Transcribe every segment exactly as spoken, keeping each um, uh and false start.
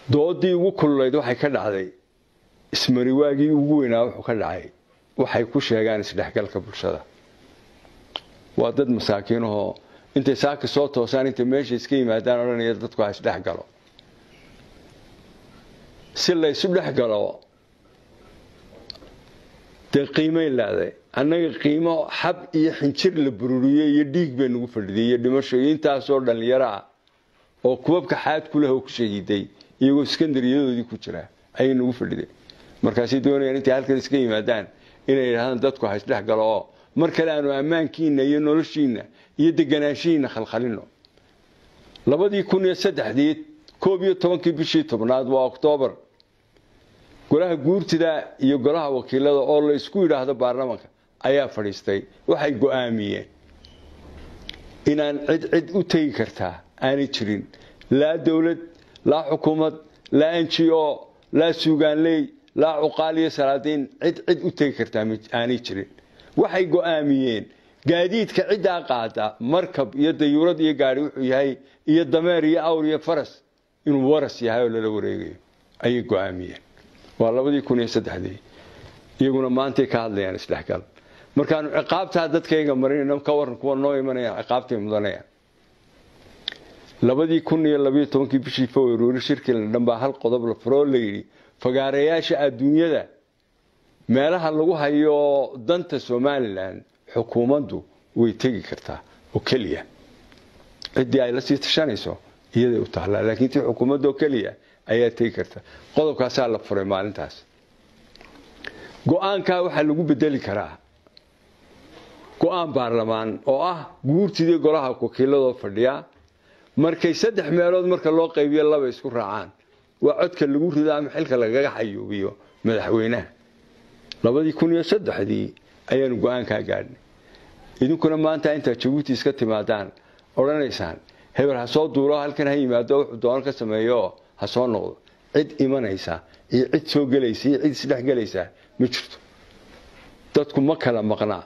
doodii ugu kululayd waxay ka dhacday ismariwaagii ugu weynaa wuxuu ka dhacay waxay ku sheegaan isdhexgalka bulshada waa dad masaakiin oo intay saaka soo toosaan inta meesha iska yimaadaan oranaya dadku ha isdhex galo si la isu dhex galo de qiimay leedahay annaga qiimo xab iyo xinjir la bururiyay iyo dhiig bay nagu fadhiyay dhimasho intaas oo dhalinyaro ah oo kubabka xaad ku leh oo ku sheegiday iyagoo iskandariyadooda ku jira ay nagu fadhiyay markaas ay doonayaan inta halkan iska yimaadaan inay yiraahdaan dadku ha isdhex galo mar kale aanu ammaankiina iyo noloshiina iyo deganaanshiina khalkhalino labadii kun iyo saddexdii koob iyo tobankii bishii tobnaad waa Oktoobar golaha guurtida iyo golaha wakiilada oo la isku yiraahdo baarlamaanka ayaa fadhiistay waxay go'aamiyeen inaan cid cid u tagi kartaa aanay jirin la dawlad la xukuumad la N G O la suugaanley la uqaaliye salaadiin cid cid u tagi kartaa aanay jirin waxay go'aamiyeen gaadiidka cida qaada markab iyo dayuurad iyo gaari wuxuu yahay iyo dameer iyo awr iyo faras inuu waras yahay oo la wareegayo ay go'aamiyeen waa labadii kun iyo saddexdii iyaguna maanta ka hadlayaan isdhexgal markaan ciqaabta dadkayga marinayno ka waran kuwa noo imanaya ciqaabtay mudanaya labadii kun iyo laba iyo tobankii bishii Febraayo shirkii dhanba hal qodob la furo leeyri fagaareyaasha adduunyada meelaha lagu hayo danta Soomaaliland xukuumaddu way tagi kartaa oo kaliya cidii ay la sii tashanayso iyada u taala laakiin tii xukuumaddu oo kaliya ayaa tagi kartaa qodobkaas la furay maalintaas go'aanka waxa lagu bedeli karaa go'aan baarlamaan oo ah guurtidii golaha wakiilada fadhiya markay saddex meelood marka loo qaybiyo laba isku raacaan waa codka lagu ridaa ama xilka lagaga xayuubiyo madaxweynaha labadii kun iyo saddexdii ayaan go'aanka gaadhnay idinkuna maanta inta Djibouti iska timaadaan oranaysaan hebel ha soo duuro halkan ha yimaado wuxuu doon ka sameeyo ha soo noqdo cid imanaysa iyo cid soo galaysa iyo cid isdhex galaysa ma jirto dadku ma kala maqnaa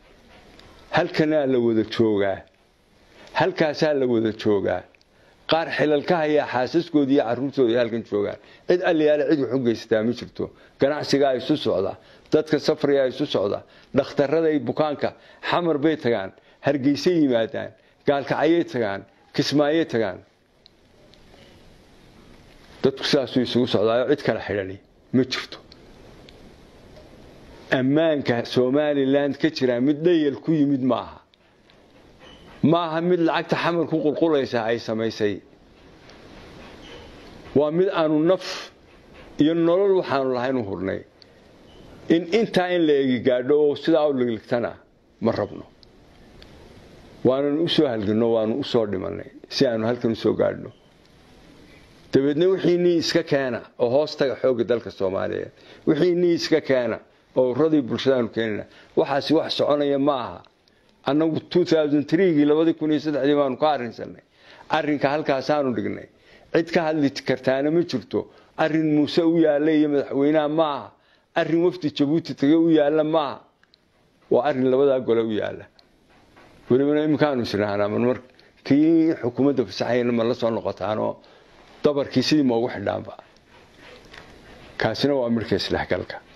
halkan la wada joogaa halkaas la wada joogaa qaar xilalka haya xaasaskoodii iyo caruurtoodii halkan joogaan cid aliyaal cid wax u geystaa ma jirto ganacsiga ay soo socda dadka safriga ay soo socda dhakhtarada ay bukaanka xamar bay tagaan hargeysa yimaadaan gaalka ayay tagaan kismaayo tagaan dadku saas u isugu socdaayo cid kala xidhani ma jirto ammaanka Soomaaliland ka jira mid dhayal ku yimid maaha maaha mid lacagta xamar ku qulqulaysa ay samaysay waa mid aanu naf iyo nolol waxaan lahayn u hurnay in inta in la eegi gaadho sida uu ligligtana ma rabno waanu u soo halgano waanu u soo dhimanay si aanu halkan u soo gaadhno dabadna wixii ni iska keena oo hoostaga xoog dalka Soomaaliyeed wixii ni iska keena oo radii bulshada keenna waxaasi wax soconaya maaha annagu two thousand three gii labadii kun iyo saddexdii baan ku arinsanay arrinka halkaas aanu dhignay cid ka hadli kartaana ma jirto arrin Muuse u yaalay iyo madaxweynaha maaha arrin wafdi Djibouti tagay u yaala maaha waa arrin labada gole u yaala waliba imkaanu sirahana markii xukuumadda fasaxayna ma la soo noqotaano dabarkii sidii ma ugu xidhaanba kaasina waa markii isdhexgalka